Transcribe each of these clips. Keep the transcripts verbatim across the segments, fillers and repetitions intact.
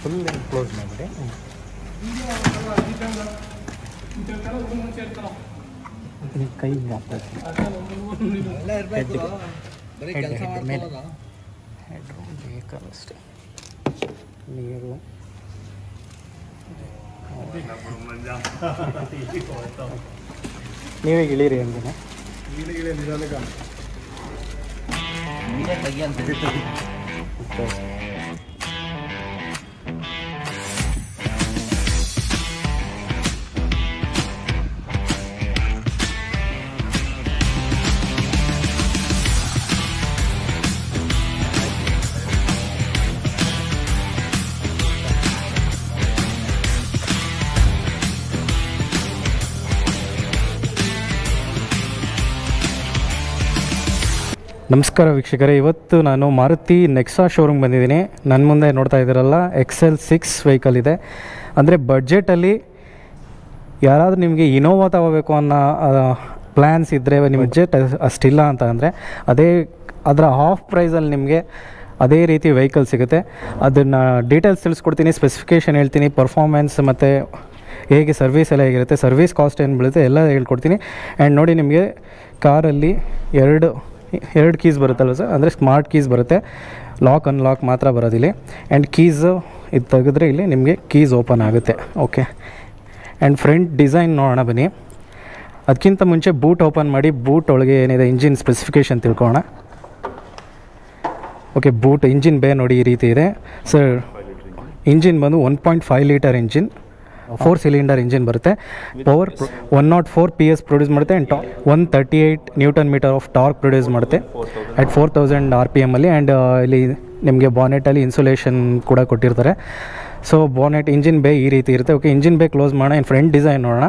Full close ಮಾಡಿಬಿಡಿ. ಕೈ ಮೇಲೆ ಹೆಡ್ರೂಮ್ ಬೇಕಲ್ಲಷ್ಟೇ. ನೀರು ನೀವೇ ಇಳೀರಿ ಹಂಗೆ ನಮಸ್ಕಾರ ವೀಕ್ಷಕರೇ, ಇವತ್ತು ನಾನು ಮಾರುತಿ ನೆಕ್ಸಾ ಶೋರೂಮ್ ಬಂದಿದ್ದೀನಿ. ನನ್ನ ಮುಂದೆ ನೋಡ್ತಾ ಇದ್ದೀರಲ್ಲ ಎಕ್ಸ್ ಎಲ್ ಸಿಕ್ಸ್ ವೆಹಿಕಲ್ ಇದೆ. ಅಂದರೆ ಬಡ್ಜೆಟಲ್ಲಿ ಯಾರಾದರೂ ನಿಮಗೆ ಇನೋವಾ ತಗೋಬೇಕು ಅನ್ನೋ ಪ್ಲ್ಯಾನ್ಸ್ ಇದ್ದರೆ, ನಿಮ್ಮ ಬಡ್ಜೆಟ್ ಅಷ್ಟಿಲ್ಲ ಅಂತ ಅಂದರೆ ಅದೇ ಅದರ ಹಾಫ್ ಪ್ರೈಸಲ್ಲಿ ನಿಮಗೆ ಅದೇ ರೀತಿ ವೆಹಿಕಲ್ ಸಿಗುತ್ತೆ. ಅದನ್ನು ಡೀಟೇಲ್ಸ್ ತಿಳಿಸ್ಕೊಡ್ತೀನಿ, ಸ್ಪೆಸಿಫಿಕೇಷನ್ ಹೇಳ್ತೀನಿ, ಪರ್ಫಾರ್ಮೆನ್ಸ್ ಮತ್ತು ಹೇಗೆ ಸರ್ವಿಸ್ ಎಲ್ಲ ಹೇಗಿರುತ್ತೆ, ಸರ್ವಿಸ್ ಕಾಸ್ಟ್ ಏನು ಬೀಳುತ್ತೆ ಎಲ್ಲ ಹೇಳ್ಕೊಡ್ತೀನಿ. ಆ್ಯಂಡ್ ನೋಡಿ, ನಿಮಗೆ ಕಾರಲ್ಲಿ ಎರಡು ಎರಡು ಕೀಸ್ ಬರುತ್ತಲ್ವ ಸರ್, ಅಂದರೆ ಸ್ಮಾರ್ಟ್ ಕೀಸ್ ಬರುತ್ತೆ, ಲಾಕ್ ಅನ್ಲಾಕ್ ಮಾತ್ರ ಬರೋದಿಲ್ಲ. ಆ್ಯಂಡ್ ಕೀಸು ಇದು ತೆಗೆದ್ರೆ ಇಲ್ಲಿ ನಿಮಗೆ ಕೀಸ್ ಓಪನ್ ಆಗುತ್ತೆ. ಓಕೆ, ಆ್ಯಂಡ್ ಫ್ರಂಟ್ ಡಿಸೈನ್ ನೋಡೋಣ ಬನ್ನಿ. ಅದಕ್ಕಿಂತ ಮುಂಚೆ ಬೂಟ್ ಓಪನ್ ಮಾಡಿ ಬೂಟ್ ಒಳಗೆ ಏನಿದೆ ಇಂಜಿನ್ ಸ್ಪೆಸಿಫಿಕೇಷನ್ ತಿಳ್ಕೊಳ್ಳೋಣ. ಓಕೆ, ಬೂಟ್ ಇಂಜಿನ್ ಬೇ ನೋಡಿ ಈ ರೀತಿ ಇದೆ ಸರ್. ಇಂಜಿನ್ ಬಂದು one point five litre engine, four cylinder engine ಬರುತ್ತೆ. Power one nought four P S produce ಮಾಡುತ್ತೆ. And top one thirty eight newton metre of torque produce ಮಾಡುತ್ತೆ at four thousand R P ಎಮ್ಮಲ್ಲಿ. And ಇಲ್ಲಿ ನಿಮಗೆ ಬಾನೆಟಲ್ಲಿ insulation ಕೂಡ ಕೊಟ್ಟಿರ್ತಾರೆ. So bonnet engine ಬೇ ಈ ರೀತಿ ಇರುತ್ತೆ. ಓಕೆ, ಇಂಜಿನ್ ಬೇ ಕ್ಲೋಸ್ ಮಾಡೋಣ. ಇನ್ನು ಫ್ರಂಟ್ ಡಿಸೈನ್ ನೋಡೋಣ.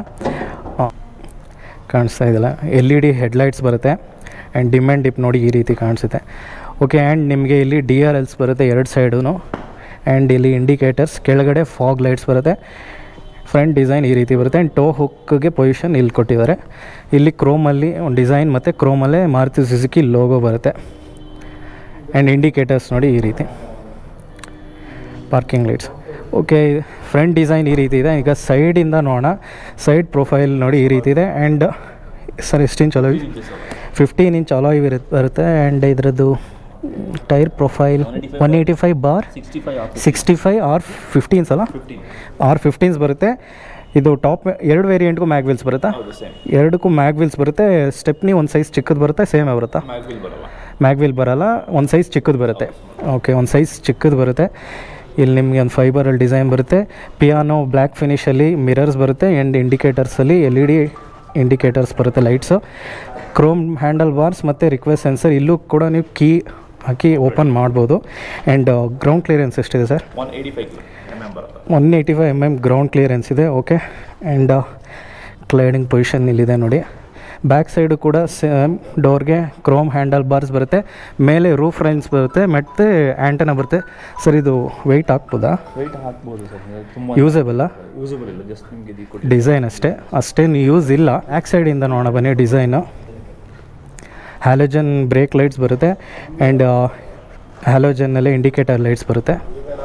ಕಾಣಿಸ್ತಾ ಇದೆಯಲ್ಲ, ಎಲ್ ಇ ಡಿ ಹೆಡ್ಲೈಟ್ಸ್ ಬರುತ್ತೆ. ಆ್ಯಂಡ್ ಡಿಮ್ ಆ್ಯಂಡ್ ಡಿಪ್ ನೋಡಿ ಈ ರೀತಿ ಕಾಣಿಸುತ್ತೆ. ಓಕೆ, ಆ್ಯಂಡ್ ನಿಮಗೆ ಇಲ್ಲಿ ಡಿ ಆರ್ ಎಲ್ಸ್ ಬರುತ್ತೆ ಎರಡು ಸೈಡೂ. ಆ್ಯಂಡ್ ಇಲ್ಲಿ ಇಂಡಿಕೇಟರ್ಸ್, ಕೆಳಗಡೆ ಫಾಗ್ ಲೈಟ್ಸ್ ಬರುತ್ತೆ. ಫ್ರಂಟ್ ಡಿಸೈನ್ ಈ ರೀತಿ ಬರುತ್ತೆ. ಆ್ಯಂಡ್ ಟೋ ಹುಕ್ಗೆ ಪೊಸಿಷನ್ ಇಲ್ಲಿ ಕೊಟ್ಟಿದ್ದಾರೆ. ಇಲ್ಲಿ ಕ್ರೋಮಲ್ಲಿ ಒಂದು ಡಿಸೈನ್ ಮತ್ತು ಕ್ರೋಮಲ್ಲೇ ಮಾರುತಿ ಸುಜುಕಿ ಲೋಗೋ ಬರುತ್ತೆ. ಆ್ಯಂಡ್ ಇಂಡಿಕೇಟರ್ಸ್ ನೋಡಿ ಈ ರೀತಿ, parking lights. Okay, front design ಈ ರೀತಿ ಇದೆ. ಈಗ ಸೈಡಿಂದ ನೋಡೋಣ. ಸೈಡ್ ಪ್ರೊಫೈಲ್ ನೋಡಿ ಈ ರೀತಿ ಇದೆ. ಆ್ಯಂಡ್ ಸರ್ ಎಷ್ಟು inch alloy? Fifteen inch alloy ಬರುತ್ತೆ. ಆ್ಯಂಡ್ ಇದರದ್ದು tyre profile one eighty five bar sixty five R fifteens ಅಲ್ಲ, ಆರ್ ಫಿಫ್ಟೀನ್ಸ್ ಬರುತ್ತೆ. ಇದು ಟಾಪ್ ಎರಡು ವೇರಿಯಂಟ್ಗೂ ಮ್ಯಾಗ್ ವೀಲ್ಸ್ ಬರುತ್ತಾ? ಎರಡಕ್ಕೂ ಮ್ಯಾಗ್ ವೀಲ್ಸ್ ಬರುತ್ತೆ. ಸ್ಟೆಪ್ನಿ ಒಂದು ಸೈಜ್ ಚಿಕ್ಕದು ಬರುತ್ತೆ, ಸೇಮೇ ಬರುತ್ತಾ? ಮ್ಯಾಗ್ ವೀಲ್ ಬರೋಲ್ಲ, ಒಂದು ಸೈಜ್ ಚಿಕ್ಕದು ಬರುತ್ತೆ. ಓಕೆ, ಒಂದು ಸೈಜ್ ಚಿಕ್ಕದು ಬರುತ್ತೆ. ಇಲ್ಲಿ ನಿಮಗೆ ಒಂದು ಫೈಬರಲ್ಲಿ ಡಿಸೈನ್ ಬರುತ್ತೆ. ಪಿಯಾನೋ ಬ್ಲ್ಯಾಕ್ ಫಿನಿಷಲ್ಲಿ ಮಿರರ್ಸ್ ಬರುತ್ತೆ. ಆ್ಯಂಡ್ ಇಂಡಿಕೇಟರ್ಸಲ್ಲಿ ಎಲ್ ಇ ಡಿ ಇಂಡಿಕೇಟರ್ಸ್ ಬರುತ್ತೆ, ಲೈಟ್ಸು. ಕ್ರೋಮ್ ಹ್ಯಾಂಡಲ್ ಬಾರ್ಸ್ ಮತ್ತು ರಿಕ್ವೆಸ್ಟ್ ಸೆನ್ಸರ್. ಇಲ್ಲೂ ಕೂಡ ನೀವು ಕೀ ಹಾಕಿ ಓಪನ್ ಮಾಡ್ಬೋದು. ಆ್ಯಂಡ್ ಗ್ರೌಂಡ್ ಕ್ಲಿಯರೆನ್ಸ್ ಎಷ್ಟಿದೆ sir? One eighty five M M ground clearance ಇದೆ. ಓಕೆ, ಆ್ಯಂಡ್ ಕ್ಲೈಡಿಂಗ್ ಪೊಸಿಷನ್ ಇಲ್ಲಿದೆ ನೋಡಿ. ಬ್ಯಾಕ್ ಸೈಡು ಕೂಡ ಸೇಮ್ ಡೋರ್ಗೆ ಕ್ರೋಮ್ ಹ್ಯಾಂಡಲ್ ಬಾರ್ಸ್ ಬರುತ್ತೆ. ಮೇಲೆ ರೂಫ್ ರೈನ್ಸ್ ಬರುತ್ತೆ ಮತ್ತು ಆ್ಯಂಟನ ಬರುತ್ತೆ. ಸರ್ ಇದು ವೆಯ್ಟ್ ಹಾಕ್ಬೋದಾ? ವೆಯ್ಟ್ ಹಾಕ್ಬೋದು ಸರ್, ತುಂಬ ಯೂಸೇಬಲ್ಲ? ಯೂಸಬಲ್ ಇಲ್ಲ, ಜಸ್ಟ್ ನಿಮಗೆ ಡಿಸೈನ್ ಅಷ್ಟೇ, ಅಷ್ಟೇನು ಯೂಸ್ ಇಲ್ಲ. ಬ್ಯಾಕ್ ಸೈಡಿಂದ ನೋಡೋಣ ಬನ್ನಿ. ಡಿಸೈನು ಹ್ಯಾಲೋಜನ್ ಬ್ರೇಕ್ ಲೈಟ್ಸ್ ಬರುತ್ತೆ. ಆ್ಯಂಡ್ ಹ್ಯಾಲೋಜನ್ನಲ್ಲೇ ಇಂಡಿಕೇಟರ್ ಲೈಟ್ಸ್ ಬರುತ್ತೆ.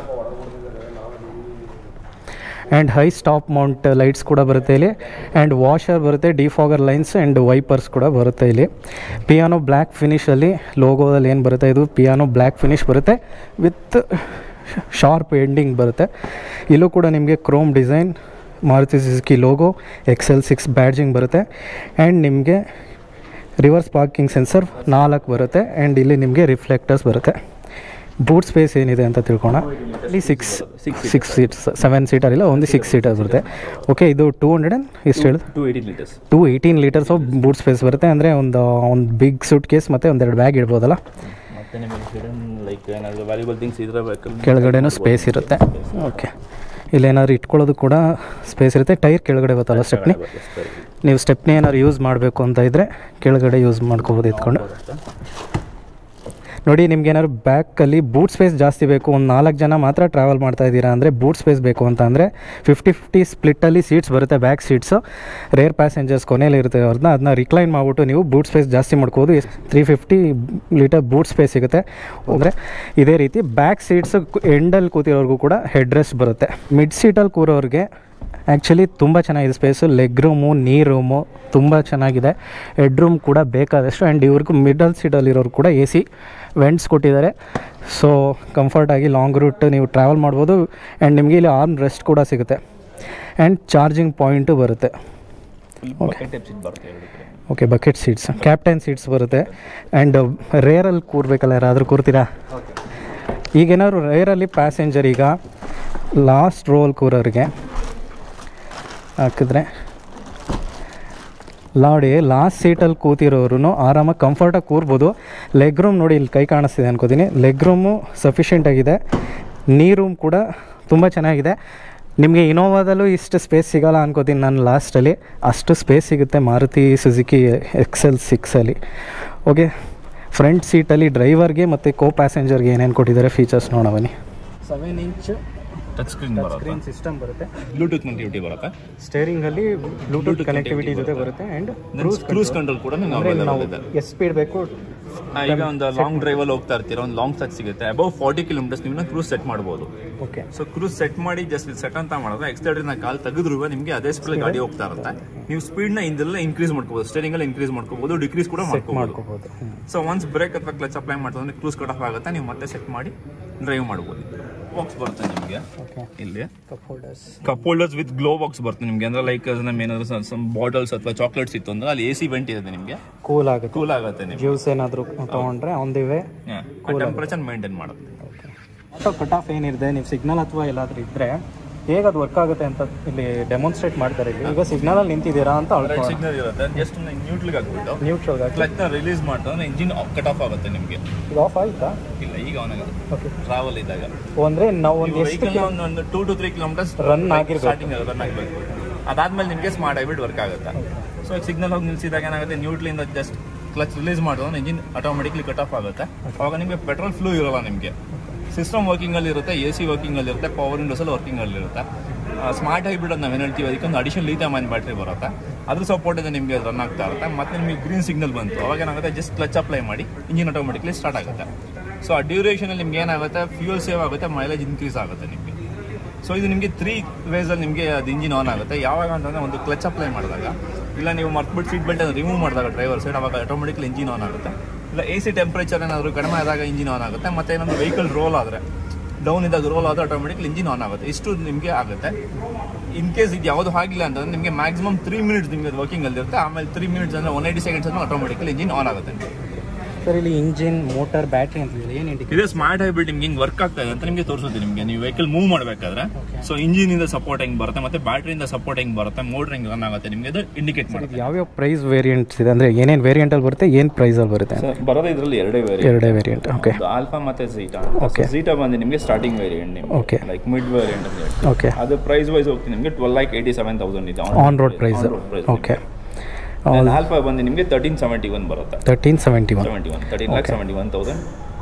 And high stop mount lights ಕೂಡ ಬರುತ್ತೆ ಇಲ್ಲಿ. ಆ್ಯಂಡ್ ವಾಷರ್ ಬರುತ್ತೆ, ಡಿಫಾಗರ್ ಲೈನ್ಸ್ ಆ್ಯಂಡ್ ವೈಪರ್ಸ್ ಕೂಡ ಬರುತ್ತೆ ಇಲ್ಲಿ. ಪಿಯಾನೋ ಬ್ಲ್ಯಾಕ್ ಫಿನಿಷಲ್ಲಿ ಲೋಗೋದಲ್ಲಿ ಏನು ಬರುತ್ತೆ, ಇದು ಪಿಯಾನೋ ಬ್ಲ್ಯಾಕ್ ಫಿನಿಷ್ ಬರುತ್ತೆ ವಿತ್ ಶಾರ್ಪ್ ಎಂಡಿಂಗ್ ಬರುತ್ತೆ. ಇಲ್ಲೂ ಕೂಡ ನಿಮಗೆ chrome design, Maruti Suzuki logo, X L six badging ಬರುತ್ತೆ. ಆ್ಯಂಡ್ ನಿಮಗೆ ರಿವರ್ಸ್ ಪಾರ್ಕಿಂಗ್ ಸೆನ್ಸರ್ ನಾಲ್ಕು ಬರುತ್ತೆ. ಆ್ಯಂಡ್ ಇಲ್ಲಿ ನಿಮಗೆ ರಿಫ್ಲೆಕ್ಟರ್ಸ್ ಬರುತ್ತೆ. ಬೂಟ್ ಸ್ಪೇಸ್ ಏನಿದೆ ಅಂತ ತಿಳ್ಕೊಳ. ಇಲ್ಲಿ six six seats seven seater ಇಲ್ಲ, ಒಂದು ಸಿಕ್ಸ್ ಸೀಟರ್ ಬರುತ್ತೆ. ಓಕೆ, ಇದು ಟೂ ಹಂಡ್ರೆಡ್ ಆ್ಯಂಡ್ ಎಷ್ಟು ಹೇಳಿ? Two eighteen litres two eighteen litres of boot space ಬರುತ್ತೆ. ಅಂದರೆ ಒಂದು ಒಂದು ಬಿಗ್ ಸೂಟ್ ಕೇಸ್ ಮತ್ತು ಒಂದೆರಡು ಬ್ಯಾಗ್ ಇಡ್ಬೋದಲ್ಲ. ಮತ್ತು ನಿಮಗೆ ಲೈಕ್ ಏನಾದರೂ ವ್ಯಾಲ್ಯೂಬಲ್ ಥಿಂಗ್ಸ್ ಇದ್ರೆ ಕೆಳಗಡೆನೂ ಸ್ಪೇಸ್ ಇರುತ್ತೆ. ಓಕೆ, ಇಲ್ಲೇನಾದ್ರು ಇಟ್ಕೊಳ್ಳೋದು ಕೂಡ ಸ್ಪೇಸ್ ಇರುತ್ತೆ. ಟೈರ್ ಕೆಳಗಡೆ ಗೊತ್ತಲ್ಲ ಸ್ಟೆಪ್ನಿ, ನೀವು ಸ್ಟೆಪ್ನಿ ಏನಾದ್ರು ಯೂಸ್ ಮಾಡಬೇಕು ಅಂತ ಇದ್ದರೆ ಕೆಳಗಡೆ ಯೂಸ್ ಮಾಡ್ಕೋಬೋದು ಇಟ್ಕೊಂಡು. ನೋಡಿ ನಿಮ್ಗೆ ಏನಾದ್ರು ಬ್ಯಾಕಲ್ಲಿ ಬೂಟ್ ಸ್ಪೇಸ್ ಜಾಸ್ತಿ ಬೇಕು, ಒಂದು ನಾಲ್ಕು ಜನ ಮಾತ್ರ ಟ್ರಾವೆಲ್ ಮಾಡ್ತಾ ಇದ್ದೀರಾ ಅಂದರೆ ಬೂಟ್ ಸ್ಪೇಸ್ ಬೇಕು ಅಂತ ಅಂದರೆ ಫಿಫ್ಟಿ ಫಿಫ್ಟಿ ಸ್ಪ್ಲಿಟ್ಟಲ್ಲಿ ಸೀಟ್ಸ್ ಬರುತ್ತೆ, ಬ್ಯಾಕ್ ಸೀಟ್ಸು. ರೇರ್ ಪ್ಯಾಸೆಂಜರ್ಸ್ ಕೊನೆಯಲ್ಲಿ ಇರುತ್ತೆ ಅವ್ರನ್ನ, ಅದನ್ನ ರಿಕ್ಲೈನ್ ಮಾಡಿಬಿಟ್ಟು ನೀವು ಬೂಟ್ ಸ್ಪೇಸ್ ಜಾಸ್ತಿ ಮಾಡ್ಕೋಬೋದು. Three fifty litre boot space ಸಿಗುತ್ತೆ. ಅಂದರೆ ಇದೇ ರೀತಿ ಬ್ಯಾಕ್ ಸೀಟ್ಸು ಎಂಡಲ್ಲಿ ಕೂತಿರೋರ್ಗೂ ಕೂಡ ಹೆಡ್ ರೆಸ್ಟ್ ಬರುತ್ತೆ. ಮಿಡ್ ಸೀಟಲ್ಲಿ ಕೂರೋರಿಗೆ ಆ್ಯಕ್ಚುಲಿ ತುಂಬ ಚೆನ್ನಾಗಿದೆ space. Leg room, knee room ತುಂಬ ಚೆನ್ನಾಗಿದೆ. ಹೆಡ್ ರೂಮ್ ಕೂಡ ಬೇಕಾದಷ್ಟು. ಆ್ಯಂಡ್ ಇವ್ರಿಗೂ ಮಿಡಲ್ ಸೀಟಲ್ಲಿರೋರು ಕೂಡ ಎ ಸಿ ವೆಂಟ್ಸ್ ಕೊಟ್ಟಿದ್ದಾರೆ. ಸೊ ಕಂಫರ್ಟಾಗಿ ಲಾಂಗ್ ರೂಟ್ ನೀವು ಟ್ರಾವೆಲ್ ಮಾಡ್ಬೋದು. ಆ್ಯಂಡ್ ನಿಮಗೆ ಇಲ್ಲಿ ಆರ್ಮ್ ರೆಸ್ಟ್ ಕೂಡ ಸಿಗುತ್ತೆ. ಆ್ಯಂಡ್ ಚಾರ್ಜಿಂಗ್ ಪಾಯಿಂಟು ಬರುತ್ತೆ. Okay, bucket seats, captain seats ಬರುತ್ತೆ. ಆ್ಯಂಡ್ ರೇರಲ್ಲಿ ಕೂರ್ಬೇಕಲ್ಲ, ಯಾರಾದರೂ ಕೂರ್ತೀರಾ? ಈಗೇನಾದ್ರು ರೇರಲ್ಲಿ ಪ್ಯಾಸೆಂಜರ್ ಈಗ ಲಾಸ್ಟ್ ರೋಲ್ ಕೂರೋರಿಗೆ ಹಾಕಿದ್ರೆ ನೋಡಿ, ಲಾಸ್ಟ್ ಸೀಟಲ್ಲಿ ಕೂತಿರೋರು ಆರಾಮಾಗಿ ಕಂಫರ್ಟಾಗಿ ಕೂರ್ಬೋದು. ಲೆಗ್ ರೂಮ್ ನೋಡಿ, ಇಲ್ಲಿ ಕೈ ಕಾಣಿಸ್ತಿದೆ ಅನ್ಕೋತೀನಿ. ಲೆಗ್ ರೂಮು ಸಫಿಷಿಯೆಂಟಾಗಿದೆ. ನೀ ರೂಮ್ ಕೂಡ ತುಂಬ ಚೆನ್ನಾಗಿದೆ. ನಿಮಗೆ ಇನೋವಾದಲ್ಲೂ ಇಷ್ಟು ಸ್ಪೇಸ್ ಸಿಗೋಲ್ಲ ಅನ್ಕೋತೀನಿ ನಾನು. ಲಾಸ್ಟಲ್ಲಿ ಅಷ್ಟು ಸ್ಪೇಸ್ ಸಿಗುತ್ತೆ ಮಾರುತಿ ಸುಜುಕಿ ಎಕ್ಸ್ ಎಲ್ ಸಿಕ್ಸಲ್ಲಿ. ಓಕೆ, ಫ್ರಂಟ್ ಸೀಟಲ್ಲಿ ಡ್ರೈವರ್ಗೆ ಮತ್ತು ಕೋ ಪ್ಯಾಸೆಂಜರ್ಗೆ ಏನೇನು ಕೊಟ್ಟಿದ್ದಾರೆ ಫೀಚರ್ಸ್ ನೋಡೋಣ. Seven inch touch screen screen system ಬರುತ್ತೆ. ಬ್ಲೂಟೂತ್ ಕನೆಕ್ಟಿವಿಟಿ ಬರುತ್ತೆ. ಸ್ಟೇರಿಂಗ್ ಅಲ್ಲಿ ಬ್ಲೂಟೂತ್ ಕನೆಕ್ಟಿವಿಟಿ ಜೊತೆ ಬರುತ್ತೆ. ಆ್ಯಂಡ್ ಕ್ರೂಸ್ ಕಂಟ್ರೋಲ್ ಕೂಡ ನಾವು ಎಷ್ಟು ಸ್ಪೀಡ್ ಬೇಕು, ಈಗ ಒಂದು ಲಾಂಗ್ ಡ್ರೈವ್ ಅಲ್ಲಿ ಹೋಗ್ತಾ ಇರ್ತೀರಾ, ಒಂದು ಲಾಂಗ್ ಸೆಟ್ ಸಿಗುತ್ತೆ. ಅಬೌವ್ ಫಾರ್ಟಿ ಕಿಲೋಮೀಟರ್ಸ್ ನೀವು ಕ್ರೂಸ್ ಸೆಟ್ ಮಾಡ್ಬೋದು. ಓಕೆ, ಸೊ ಕ್ರೂಸ್ ಸೆಟ್ ಮಾಡಿ ಜಸ್ಟ್ ಸೆಟ್ ಅಂತ ಮಾಡಿದ್ರೆ ಎಕ್ಸ್ಟರ್ನ ಕಾಲ್ ತೆಗೆದ್ರು ನಿಮಗೆ ಅದೇ ಸ್ಪೀಡ್ ಗಾಡಿ ಹೋಗ್ತಾ ಇರುತ್ತೆ. ನೀವು ಸ್ಪೀಡ್ ನ ಇಂದೆಲ್ಲ ಇನ್ಕ್ರೀಸ್ ಮಾಡ್ಕೋಬಹುದು, ಸ್ಟೇರಿಂಗ್ ಅಲ್ಲಿ ಇನ್ಕ್ರೀಸ್ ಮಾಡ್ಕೋಬಹುದು, ಡಿಕ್ರೀಸ್ ಕೂಡ ಮಾಡ್ಕೋಬಹುದು. ಸೊ ಒನ್ಸ್ ಬ್ರೇಕ್ ಅಥವಾ ಕ್ಲಚ್ ಅಪ್ಲೈ ಮಾಡ್ತಾರೆ ಕ್ರೂಸ್ ಕಟ್ ಆಫ್ ಆಗುತ್ತೆ, ನೀವು ಮತ್ತೆ ಸೆಟ್ ಮಾಡಿ ಡ್ರೈವ್ ಮಾಡ್ಬೋದು. ಬಾಕ್ಸ್ ಬರುತ್ತೆ ನಿಮಗೆ ಇಲ್ಲಿ, cup holders with glove box ಬರುತ್ತೆ ನಿಮಗೆ. ಅಂದ್ರೆ ಲೈಕ್ ನಮ್ಮ ಏನಾದ್ರು ಸಮ್ ಬಾಟಲ್ಸ್ ಅಥವಾ ಚಾಕ್ಲೇಟ್ಸ್ ಇತ್ತು ಅಂದ್ರೆ ಅಲ್ಲಿ ಎ ಸಿ ವೆಂಟ್ ಇದೆ ನಿಮಗೆ, ಕೂಲ್ ಆಗುತ್ತೆ. ಕೂಲ್ ಆಗುತ್ತೆ ನಿಮಗೆ ಜ್ಯೂಸ್ ಏನಾದರೂ ತಗೊಂಡ್ರೆ on the way temperature maintain ಮಾಡುತ್ತೆ. ಆಟೋ ಕಟ್ ಆಫ್ ಏನಿದೆ, ನೀವು ಸಿಗ್ನಲ್ ಅಥವಾ ಎಲ್ಲಾದ್ರೂ ಇದ್ರೆ ಹೇಗೆ ಅದು ವರ್ಕ್ ಆಗುತ್ತೆ ಅಂತ ಇಲ್ಲಿ ಡೆಮಾನ್ಸ್ಟ್ರೇಟ್ ಮಾಡ್ತಾರೆ. ಇಲ್ಲಿ ಈಗ ಸಿಗ್ನಲ್ ಅಲ್ಲಿ ನಿಂತಿದ್ದೀರಾ ಅಂತ ಸಿಗ್ನಲ್ ಇರುತ್ತೆ, ಜಸ್ಟ್ ನ್ಯೂಟ್ರಲ್ ಹಾಕ್ಬಿಟ್ಟು ನ್ಯೂಟ್ರಲ್ ಕ್ಲಚ್ ನ ರಿಲೀಸ್ ಮಾಡ್ತಾರೆ, ಇಂಜಿನ್ ಕಟ್ ಆಫ್ ಆಗುತ್ತೆ ನಿಮಗೆ. ಇದು ಆಫ್ ಆಯ್ತಾ? ಇಲ್ಲ, ಈಗ ಆನ್ ಆಗುತ್ತೆ. ಓಕೆ, ಟ್ರಾವೆಲ್ ಇದ್ದಾಗ ಅಂದ್ರೆ ನಾವು ಒಂದು ವೆಹಿಕಲ್ ಒಂದು two to three kilometres run ಆಗಿರ್ಬೇಕು, ಸ್ಟಾರ್ಟಿಂಗ್ ರನ್ ಆಗಬೇಕು. ಅದಾದ್ಮೇಲೆ ನಿಮಗೆ ಸ್ಮಾರ್ಟ್ ಹೈಬ್ರಿಡ್ ವರ್ಕ್ ಆಗುತ್ತೆ. ಸೊ ಸಿಗ್ನಲ್ ಹೋಗಿ ನಿಲ್ಸಿದಾಗ ಏನಾಗುತ್ತೆ, ನ್ಯೂಟ್ರಲ್ ಇಂದ ಜಸ್ಟ್ ಕ್ಲಚ್ ರಿಲೀಸ್ ಮಾಡಿದ್ರೆ ಇಂಜಿನ್ ಆಟೋಮೆಟಿಕ್ಲಿ ಕಟ್ ಆಫ್ ಆಗುತ್ತೆ. ಅವಾಗ ನಿಮಗೆ ಪೆಟ್ರೋಲ್ ಫ್ಲೂ ಇರೋಲ್ಲ ನಿಮಗೆ. ಸಿಸ್ಟಮ್ ವರ್ಕಿಂಗ್ ಅಲ್ಲಿ ಇರುತ್ತೆ, ಎ ಸಿ ವರ್ಕಿಂಗ್ ಅಲ್ಲಿ ಇರುತ್ತೆ, ಪವರ್ ವಿಂಡೋಸ್ ಅಲ್ಲಿ ವರ್ಕಿಂಗ್ ಅಲ್ಲಿ ಇರುತ್ತೆ. ಸ್ಮಾರ್ಟ್ ಹೈಬ್ರಿಡ್ ಅಂತ ನಾವೇನು ಹೇಳ್ತೀವಿ, ಅದಕ್ಕೆ ಒಂದು ಅಡಿಷನಲ್ ಲೀಥಿಯಂ ಅಯಾನ್ ಬ್ಯಾಟ್ರಿ ಬರುತ್ತೆ. ಅದ್ರ ಸಪೋರ್ಟ್ ಇದೆ ನಿಮಗೆ ರನ್ ಆಗ್ತಾ ಇರುತ್ತೆ. ಮತ್ತೆ ನಿಮಗೆ ಗ್ರೀನ್ ಸಿಗ್ನಲ್ ಬಂತು, ಅವಾಗ ಏನಾಗುತ್ತೆ, ಜಸ್ಟ್ ಕ್ಲಚ್ ಅಪ್ಲೈ ಮಾಡಿ ಇಂಜಿನ್ ಆಟೋಮೆಟಿಕ್ಲಿ ಸ್ಟಾರ್ಟ್ ಆಗುತ್ತೆ. ಸೊ ಆ ಡ್ಯೂರೇಷನ್ ಅಲ್ಲಿ ನಿಮ್ಗೆ ಏನಾಗುತ್ತೆ, ಫ್ಯೂಯಲ್ ಸೇವ್ ಆಗುತ್ತೆ, ಮೈಲೇಜ್ ಇನ್ಕ್ರೀಸ್ ಆಗುತ್ತೆ ನಿಮಗೆ. ಸೊ ಇದು ನಿಮಗೆ ತ್ರೀ ವೇಸಲ್ಲಿ ನಿಮಗೆ ಅದು ಇಂಜಿನ್ ಆನ್ ಆಗುತ್ತೆ. ಯಾವಾಗ ಅಂತಂದರೆ ಒಂದು ಕ್ಲಚ್ ಅಪ್ಲೈ ಮಾಡಿದಾಗ, ಇಲ್ಲ ನೀವು ಮರ್ತ್ಬಿಟ್ಟು ಸೀಟ್ ಬೆಲ್ಟ್ ರಿಮೂವ್ ಮಾಡಿದಾಗ ಡ್ರೈವರ್ ಸೈಡ್, ಅವಾಗ ಆಟೋಮೆಟಿಕ್ಲಿ ಇಂಜಿನ್ ಆನ್ ಆಗುತ್ತೆ. ಇಲ್ಲ ಎ ಸಿ ಟೆಂಪ್ರೇಚರ್ ಏನಾದರೂ ಕಡಿಮೆ ಆದಾಗ ಇಂಜಿನ್ ಆನ್ ಆಗುತ್ತೆ. ಮತ್ತು ಏನಾದರೂ ವೆಹಿಕಲ್ ರೋಲ್ ಆದರೆ, ಡೌನ್ ಇದ್ದಾಗ ರೋಲ್ ಆದರೆ ಆಟೋಮೆಟಿಕ್ಲಿ ಇಂಜಿನ್ ಆನ್ ಆಗುತ್ತೆ. ಇಷ್ಟು ನಿಮಗೆ ಆಗುತ್ತೆ. ಇನ್ ಕೇಸ್ ಇದು ಯಾವುದು ಆಗಿಲ್ಲ ಅಂತಂದರೆ ನಿಮಗೆ ಮ್ಯಾಕ್ಸಿಮಮ್ ತ್ರೀ ಮಿನಿಟ್ಸ್ ನಿಮಗೆ ವರ್ಕಿಂಗ್ ಅಲ್ಲಿರುತ್ತೆ. ಆಮೇಲೆ ತ್ರೀ ಮಿನಿಟ್ಸ್ ಅಂದರೆ ಒನ್ ಏಯ್ಟಿ ಸೆಕೆಂಡ್ಸ್ ಅಂದರೆ ಆಟೋಮೆಟಿಕ್ಲಿ ಇಂಜಿನ್ ಆನ್ ಆಗುತ್ತೆ. ಸರ್, ಇಲ್ಲಿ ಇಂಜಿನ್, ಮೋಟರ್, ಬ್ಯಾಟ್ರಿ ಅಂತ ಏನು ಇದೆ ಸ್ಮಾರ್ಟ್ ಹೈಬ್ರಿಡ್ ನಿಮ್ಗೆ ಹಿಂಗೆ ವರ್ಕ್ ಆಗ್ತಾ ಇದೆ ಅಂತ ನಿಮಗೆ ತೋರಿಸುತ್ತೆ. ನಿಮಗೆ ನೀವು ವೆಹಿಕಲ್ ಮೂವ್ ಮಾಡಬೇಕಾದ್ರೆ ಸೊ ಇಂಜಿನ್ ಇಂದ ಸಪೋರ್ಟ್ ಹೆಂಗೆ ಬರುತ್ತೆ, ಮತ್ತೆ ಬ್ಯಾಟ್ರಿಯಿಂದ ಸಪೋರ್ಟ್ ಹೆಂಗೆ ಬರುತ್ತೆ, ಮೋಟರ್ ಹೆಂಗೆ ರನ್ ಆಗುತ್ತೆ, ನಿಮಗೆ ಅದು ಇಂಡಿಕೇಟ್ ಮಾಡುತ್ತೆ. ಯಾವ್ಯಾವ ಪ್ರೈಸ್ ವೇರಿಯಂಟ್ಸ್ ಇದೆ, ಅಂದರೆ ಏನೇನು ವೇರಿಯಂಟ್ ಅಲ್ಲಿ ಬರುತ್ತೆ, ಏನು ಪ್ರೈಸ್ ಅಲ್ಲಿ ಬರುತ್ತೆ? ಬರೋದು ಇದರಲ್ಲಿ ಎರಡೇ ವೇರಿಯಂಟ್ ಎರಡೇ ವೇರಿಯಂಟ್ ಓಕೆ. ಆಲ್ಫಾ ಮತ್ತೆ ಝೀಟಾ. ಓಕೆ, ಝೀಟಾ ಬಂದು ನಿಮಗೆ ಸ್ಟಾರ್ಟಿಂಗ್ ವೇರಿಯಂಟ್ ನಿಮಗೆ. ಓಕೆ, ಲೈಕ್ ಮಿಡ್ ವೇರಿಯಂಟ್ ಅಂತ ಹೇಳಿ. ಓಕೆ, ಅದು ಪ್ರೈಸ್ ವೈಸ್ ಹೋಗ್ತೀನಿ ನಿಮಗೆ twelve lakh eighty seven thousand ಇದೆ on road price. Okay, alpha ಬಂದು ನಿಮಗೆ ತರ್ಟೀನ್ ಸೆವೆಂಟಿ ಒನ್ ಬರುತ್ತೆ. Thirteen seventy one seventy one thirteen lakh seventy one thousand.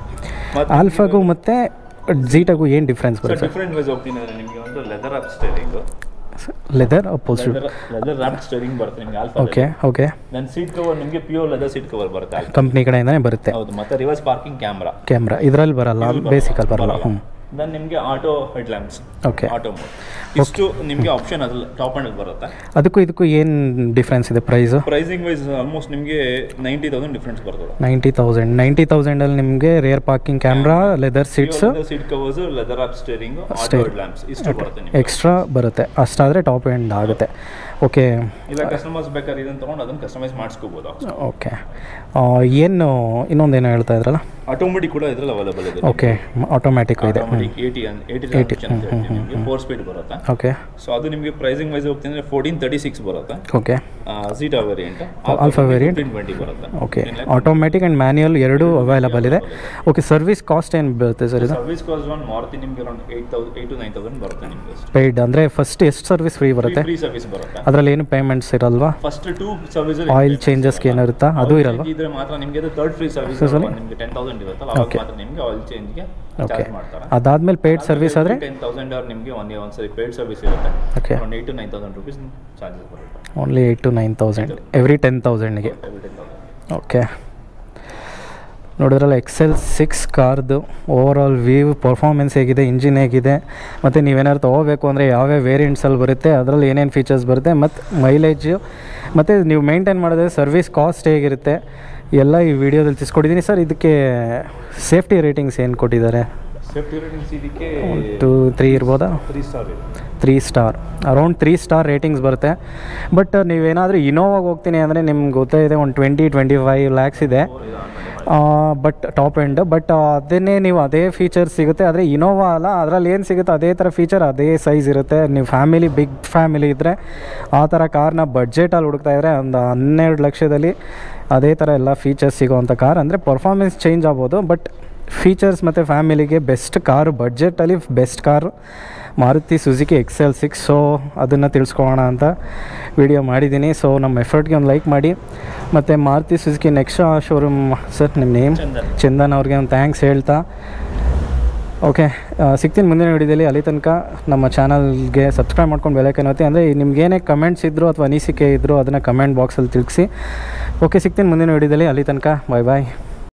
ಆಲ್ಫಾಗೂ ಮತ್ತು ಝೀಟಾಗೂ ಏನು ಡಿಫ್ರೆನ್ಸ್ ಬರುತ್ತೆ? ಡಿಫ್ರೆಂಟ್ ವೈಸ್ ಹೋಗ್ತೀನಿ ಅಂದರೆ ನಿಮಗೆ ಒಂದು leather up steering, leather opposite leather wrap steering ಬರುತ್ತೆ ನಿಮಗೆ ಆಲ್ಫಾ. Okay, okay. ನನ್ನ ಸೀಟ್ ಕವರ್ ನಿಮಗೆ ಪ್ಯೂರ್ ಲೆದರ್ ಸೀಟ್ ಕವರ್ ಬರುತ್ತೆ, ಕಂಪ್ನಿ ಕಡೆಯಿಂದನೇ ಬರುತ್ತೆ. ಹೌದು. ಮತ್ತೆ ರಿವರ್ಸ್ ಪಾರ್ಕಿಂಗ್ ಕ್ಯಾಮ್ರಾ ಕ್ಯಾಮ್ರಾ ಇದರಲ್ಲಿ ಬರಲ್ಲ, ಬೇಸಿಕಲ್ಲಿ ಬರಲ್ಲ. ಹ್ಞೂ. ದೆನ್ ನಿಮಗೆ auto head lamps, okay, auto mode, ಇಷ್ಟು ನಿಮಗೆ ಆಪ್ಷನ್ ಅದ್ರಲ್ಲಿ ಟಾಪ್ ಅಂಡ್ ಬರುತ್ತೆ. ಅದಕ್ಕೂ ಇದಕ್ಕೂ ಏನು ಡಿಫ್ರೆನ್ಸ್ ಇದೆ ಪ್ರೈಸು? ಪ್ರೈಸಿಂಗ್ ವೈಸ್ ಆಲ್ಮೋಸ್ಟ್ ನಿಮಗೆ ನೈಂಟಿ ತೌಸಂಡ್ ಡಿಫ್ರೆನ್ಸ್ ಬರ್ತದೆ. ನೈಂಟಿ ತೌಸಂಡ್ ನೈಂಟಿ ತೌಸಂಡಲ್ಲಿ ನಿಮಗೆ rear parking camera, leather seats, seat covers, leather up steering, auto head lamps ಇಷ್ಟು ಬರುತ್ತೆ. ಎಕ್ಸ್ಟ್ರಾ ಬರುತ್ತೆ, ಅಷ್ಟಾದರೆ ಟಾಪ್ ಎಂಡ್ ಆಗುತ್ತೆ. ಓಕೆ, ಇಲ್ಲ ಕಸ್ಟಮರ್ಸ್ ಬೇಕಾದ್ರೆ ಇದನ್ನು ತೊಗೊಂಡು ಅದನ್ನು ಕಸ್ಟಮೈಸ್ ಮಾಡಿಸ್ಕೋಬೋದು. ಓಕೆ, ಏನು ಇನ್ನೊಂದೇನು ಹೇಳ್ತಾ ಇದ್ರಲ್ಲ, ಆಟೋಮೆಟಿಕ್ ಕೂಡ ಇದ್ರಲ್ಲಿ ಅವೈಲೇಬಲ್ ಇದೆ. ಓಕೆ, ಆಟೋಮ್ಯಾಟಿಕ್ ಇದೆ. ಏಯ್ಟಿ ಏಯ್ಟಿ ನಿಮಗೆ ಫೋರ್ ಸ್ಪೀಡ್ ಬರುತ್ತೆ. ಓಕೆ, ಸೊ ಅದು ನಿಮಗೆ ಪ್ರೈಸಿಂಗ್ ವೈಸ್ ಹೋಗ್ತೀನಿ ಅಂದರೆ ಫೋರ್ಟೀನ್ ತರ್ಟಿ ಸಿಕ್ಸ್ ಬರುತ್ತೆ. Okay, zeta variant, alpha variant twenty ಬರುತ್ತೆ. ಓಕೆ, ಆಟೋಮ್ಯಾಟಿಕ್ ಆ್ಯಂಡ್ ಮ್ಯಾನ್ಯುಯಲ್ ಎರಡೂ ಅವೈಲೇಬಲ್ ಇದೆ. ಓಕೆ, ಸರ್ವಿಸ್ ಕಾಸ್ಟ್ ಏನು ಬರುತ್ತೆ ಸರ್ ಇದು? ಸರ್ವಿಸ್ ಕಾಸ್ಟ್ ಒಂದು ಮಾರುತಿ ನಿಮಗೆ around eight thousand eight to nine thousand ಬರುತ್ತೆ ನಿಮಗೆ. ಪೇಯ್ಡ್ ಅಂದರೆ ಫಸ್ಟ್ ಎಷ್ಟು ಸರ್ವಿಸ್ ಫ್ರೀ ಬರುತ್ತೆ? ಫ್ರೀ ಸರ್ವಿಸ್ ಬರುತ್ತೆ. ಅದರಲ್ಲಿ ಏನು ಪೇಮೆಂಟ್ಸ್ ಇರಲ್ವಾ? ಫಸ್ಟ್ ಟೂ ಸರ್ವಿಸ್ ಆಯಿಲ್ ಚೇಂಜಸ್ಗೆ ಏನಿರುತ್ತಾ ಅದು ಇರಲ್ವಾ? ಇದ್ರೆ ಮಾತ್ರ ನಿಮಗೆ ಅದು ಥರ್ಡ್ ಫ್ರೀ ಸರ್ವಿಸ್ ನಿಮಗೆ ಟೆನ್ ತೌಸಂಡ್ ಇರುತ್ತಲ್ಲ ಅವಾಗ ಮಾತ್ರ ನಿಮಗೆ ಆಯಿಲ್ ಚೇಂಜ್ಗೆ ಚಾರ್ಜ್ ಮಾಡ್ತಾರೆ. ಅದಾದ್ಮೇಲೆ ಪೇಯ್ಡ್ ಸರ್ವಿಸ್ ಆದರೆ ಟೆನ್ ತೌಸಂಡ್ ಅವ್ರು ನಿಮಗೆ ಒನ್ ಒಂದ್ಸರಿ ಪೇಯ್ಡ್ ಸರ್ವಿಸ್ ಇರುತ್ತೆ. ಓಕೆ, ಒಂದು eight to nine thousand rupees charges ಬರುತ್ತೆ. Only eight to nine thousand every ten ತೌಸಂಡ್ಗೆ. ಓಕೆ, ನೋಡಿದ್ರಲ್ಲ ಎಕ್ಸ್ ಎಲ್ ಸಿಕ್ಸ್ ಕಾರ್ದು ಓವರ್ ಆಲ್ ವ್ಯೂ, ಪರ್ಫಾರ್ಮೆನ್ಸ್ ಹೇಗಿದೆ, ಇಂಜಿನ್ ಹೇಗಿದೆ, ಮತ್ತು ನೀವೇನಾದ್ರು ತೊಗೋಬೇಕು ಅಂದರೆ ಯಾವ್ಯಾವ ವೇರಿಯಂಟ್ಸಲ್ಲಿ ಬರುತ್ತೆ, ಅದರಲ್ಲಿ ಏನೇನು ಫೀಚರ್ಸ್ ಬರುತ್ತೆ, ಮತ್ತು ಮೈಲೇಜು, ಮತ್ತು ನೀವು ಮೇಂಟೈನ್ ಮಾಡಿದ್ರೆ ಸರ್ವಿಸ್ ಕಾಸ್ಟ್ ಹೇಗಿರುತ್ತೆ ಎಲ್ಲ ಈ ವಿಡಿಯೋದಲ್ಲಿ ತಿಳಿಸ್ಕೊಟ್ಟಿದ್ದೀನಿ ಸರ್. ಇದಕ್ಕೆ ಸೇಫ್ಟಿ ರೇಟಿಂಗ್ಸ್ ಏನು ಕೊಟ್ಟಿದ್ದಾರೆ? ಸೇಫ್ಟಿ ರೇಟಿಂಗ್ಸ್ ಇದಕ್ಕೆ ಟು ತ್ರೀ ಇರ್ಬೋದಾ? Three star three star around three star ratings ಬರುತ್ತೆ. ಬಟ್ ನೀವೇನಾದರೂ ಇನೋವಾಗೆ ಹೋಗ್ತೀನಿ ಅಂದರೆ ನಿಮ್ಗೆ ಗೊತ್ತೇ ಇದೆ ಒಂದು ಟ್ವೆಂಟಿ ಟ್ವೆಂಟಿ ಫೈವ್ ಲ್ಯಾಕ್ಸ್ ಇದೆ ಬಟ್ ಟಾಪ್ ಎಂಡ್. ಬಟ್ ಅದನ್ನೇ ನೀವು ಅದೇ ಫೀಚರ್ಸ್ ಸಿಗುತ್ತೆ, ಆದರೆ ಇನೋವಾ ಅಲ್ಲ, ಅದರಲ್ಲಿ ಏನು ಸಿಗುತ್ತೆ ಅದೇ ಥರ ಫೀಚರ್, ಅದೇ ಸೈಜ್ ಇರುತ್ತೆ. ನೀವು ಫ್ಯಾಮಿಲಿ ಬಿಗ್ ಫ್ಯಾಮಿಲಿ ಇದ್ದರೆ ಆ ಥರ ಕಾರ್ನ ಬಡ್ಜೆಟಲ್ಲಿ ಹುಡುಕ್ತಾಯಿದ್ರೆ ಒಂದು ಹನ್ನೆರಡು ಲಕ್ಷದಲ್ಲಿ ಅದೇ ಥರ ಎಲ್ಲ ಫೀಚರ್ಸ್ ಸಿಗೋವಂಥ ಕಾರ್. ಅಂದರೆ ಪರ್ಫಾರ್ಮೆನ್ಸ್ ಚೇಂಜ್ ಆಗ್ಬೋದು, ಬಟ್ ಫೀಚರ್ಸ್ ಮತ್ತು ಫ್ಯಾಮಿಲಿಗೆ ಬೆಸ್ಟ್ ಕಾರು, ಬಡ್ಜೆಟಲ್ಲಿ best car Maruti Suzuki X L six. So ಅದನ್ನು ತಿಳಿಸ್ಕೊಳ್ಳೋಣ ಅಂತ ವಿಡಿಯೋ ಮಾಡಿದ್ದೀನಿ. ಸೊ ನಮ್ಮ ಎಫರ್ಟ್ಗೆ ಒಂದು ಲೈಕ್ ಮಾಡಿ. ಮತ್ತು Maruti Suzuki next showroom sir, ನಿಮ್ಮ ನೇಮ್? ಚಂದನ್ ಅವ್ರಿಗೆ ಒಂದು ಥ್ಯಾಂಕ್ಸ್ ಹೇಳ್ತಾ ಓಕೆ, ಸಿಗ್ತೀನಿ ಮುಂದಿನ ವಿಡಿಯೋದಲ್ಲಿ. ಅಲ್ಲಿ ತನಕ ನಮ್ಮ ಚಾನಲ್ಗೆ ಸಬ್ಸ್ಕ್ರೈಬ್ ಮಾಡ್ಕೊಂಡು ಬೆಲೈಕನ್ ಒತ್ತಿ. ಅಂದರೆ ನಿಮ್ಗೇನೇ ಕಮೆಂಟ್ಸ್ ಇದ್ದರೂ ಅಥವಾ ಅನಿಸಿಕೆ ಇದ್ದರೂ ಅದನ್ನು ಕಮೆಂಟ್ ಬಾಕ್ಸಲ್ಲಿ ತಿಳಿಸಿ. ಓಕೆ, ಸಿಗ್ತೀನಿ ಮುಂದಿನ ವಿಡಿಯೋದಲ್ಲಿ. ಅಲ್ಲಿ ತನಕ ಬಾಯ್ ಬಾಯ್.